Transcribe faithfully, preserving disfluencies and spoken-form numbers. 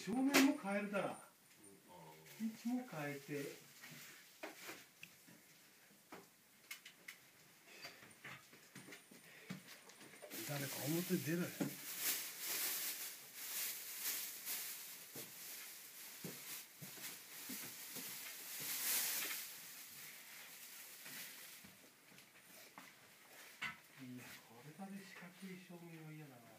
照明も変えるから、位置も変えて。誰か表出ない。いや、これだけ四角い照明は嫌だな。